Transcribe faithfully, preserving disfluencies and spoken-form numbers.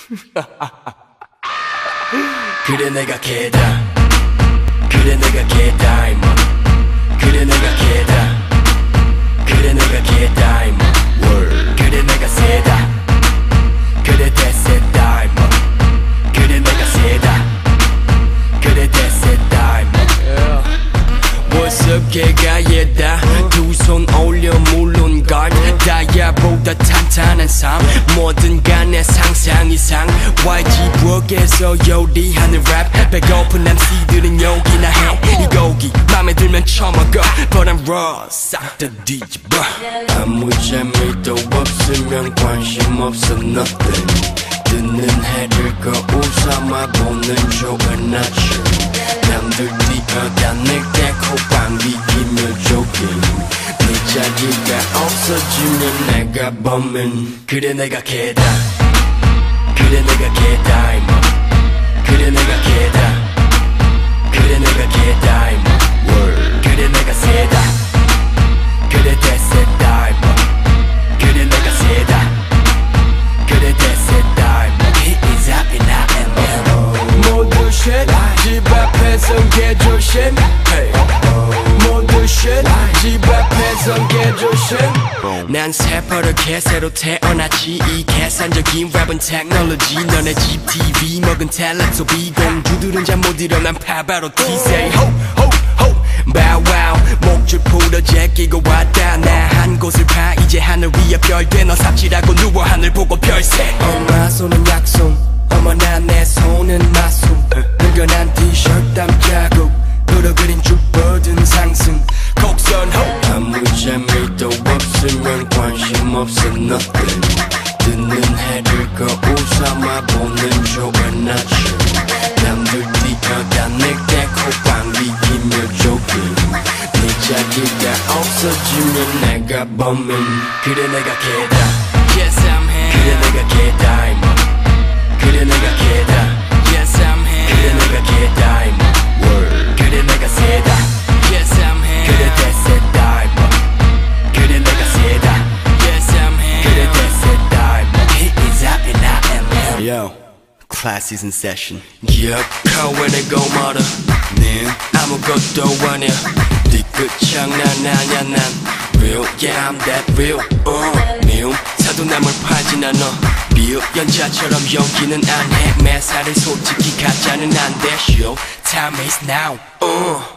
그래 내가 걔다. 그래 내가 걔다 임마. 그래 내가 걔다. 그래 내가 걔다 임마. 그래 내가 세다. 그래 대세다 임마. 그래 내가 세다. 그래 대세다 임마. What's up 걔가 얘다. 두 손 올려 물론 걸 다이아보다 탄탄한 삶 뭐든 간에 상상 이상 와이지 부엌에서 요리하는 랩 배고픈 엠씨들은 여기나 해 이 곡이 맘에 들면 처먹어 But I'm raw 싹 다 뒤집어 아무 재미도 없으면 관심 없어 nothing 듣는 해를 거울 삼아 보는 좋은 아침 남들 뛰어다닐 때 콧방귀 끼며 조깅 네 자리가 없어지면 내가 범인 그래 내가 걔다 그래 내가 걔다 임마 그래 내가 걔다 그래 내가 걔다 임마 그래 내가 세다 그래 대세다 임마 그래 내가 세다 그래 대세다 임마 He is up and I am in 모두 shit 집 앞에선 개조신 모두 shit 집 앞에선 개조신 난 새버릇게 새로 태어났지 이 계산적인 랩은 테크놀로지 너네 집 티비 먹은 탤런트 소비 공주들은 잠 못 일어난 파바로티 Say ho ho ho bow wow 목줄 풀어 제끼고 왔다 나 한 곳을 봐 이제 하늘 위에 별돼 너 삽질하고 누워 하늘 보고 별세 엄마 손은 약손 어머나 내 손은 마숨 늙어난 티셔츠 땀 자국 으로 그린 쭉 뻗은 상승 곡선 호 아무 재미도 없으면 관심 없어 nothing 듣는 해를 거울 삼아 보는 좋은 아침 남들 뛰어다닐 때 콧방귀 끼며 조깅 네 자리가 없어지면 내가 범인 그래 내가 걔다 Yes I'm him 그래 내가 걔다 임마 그래 내가 걔다 Yes I'm him 그래 내가 걔다 임마 그래 내가 세다 Yes I'm him 그래 대세다 임마 그래 내가 세다 Yes I'm him 그래 대세다 임마 He is up and I am him Yo Class is in session 기억하고 내고 말아 네 아무것도 아니야 뒤끝 장난 아냐 난 Real yeah I'm that real uh, 미움 사도남을 팔진 않아 비읍 연자처럼 연기는 안해 매사를 솔직히 가짜는 안돼 Show time is now uh.